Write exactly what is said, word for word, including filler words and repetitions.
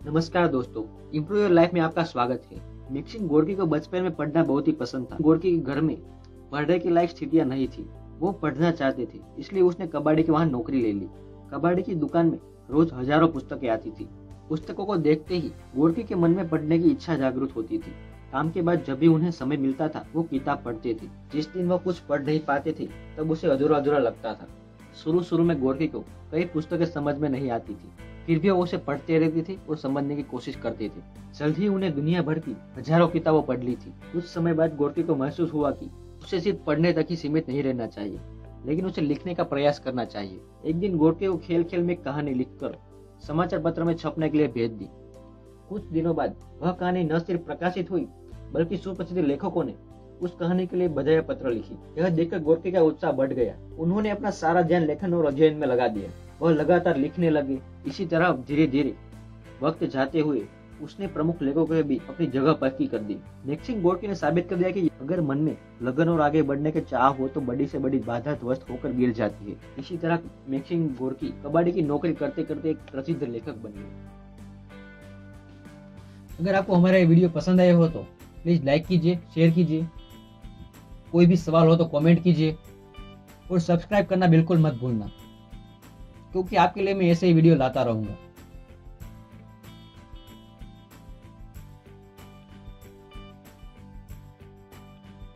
नमस्कार दोस्तों, improve your life में आपका स्वागत है। मैक्सिम गोर्की को बचपन में पढ़ना बहुत ही पसंद था। गोर्की के घर में पढ़ने की लायक स्थितियां नहीं थी। वो पढ़ना चाहते थे, इसलिए उसने कबाड़ी के वहाँ नौकरी ले ली। कबाड़ी की दुकान में रोज हजारों पुस्तकें आती थी। पुस्तकों को देखते ही गोर्की के मन में पढ़ने की इच्छा जागृत होती थी। काम के बाद जब भी उन्हें समय मिलता था वो किताब पढ़ते थे। जिस दिन वो कुछ पढ़ नहीं पाते थे तब उसे अधूरा अधूरा लगता था। शुरू शुरू में गोर्की को कई पुस्तकें समझ में नहीं आती थी, फिर भी वो उसे पढ़ते रहते थे और समझने की कोशिश करते थे। जल्द ही उन्हें दुनिया भर की हजारों किताबें पढ़ ली थी। कुछ समय बाद गोर्की को महसूस हुआ कि उसे सिर्फ पढ़ने तक ही सीमित नहीं रहना चाहिए, लेकिन उसे लिखने का प्रयास करना चाहिए। एक दिन गोर्की को खेल खेल में कहानी लिखकर समाचार पत्र में छपने के लिए भेज दी। कुछ दिनों बाद वह कहानी न सिर्फ प्रकाशित हुई, बल्कि सुप्रसिद्ध लेखकों ने उस कहानी के लिए बधाई पत्र लिखी। यह देखकर गोर्की का उत्साह बढ़ गया। उन्होंने अपना सारा ध्यान लेखन और अध्ययन में लगा दिया। वह लगातार लिखने लगे। इसी तरह धीरे धीरे वक्त जाते हुए उसने प्रमुख लेखकों के भी अपनी जगह पक्की कर दी। मैक्सिम गोर्की ने साबित कर दिया कि अगर मन में लगन और आगे बढ़ने के चाह हो तो बड़ी से बड़ी बाधा ध्वस्त होकर गिर जाती है। इसी तरह मैक्सिम गोर्की कबाड़ी की नौकरी करते करते एक प्रसिद्ध लेखक बन गए। अगर आपको हमारा ये वीडियो पसंद आया हो तो प्लीज लाइक कीजिए, शेयर कीजिए। कोई भी सवाल हो तो कमेंट कीजिए और सब्सक्राइब करना बिल्कुल मत भूलना, क्योंकि आपके लिए मैं ऐसे ही वीडियो लाता रहूंगा।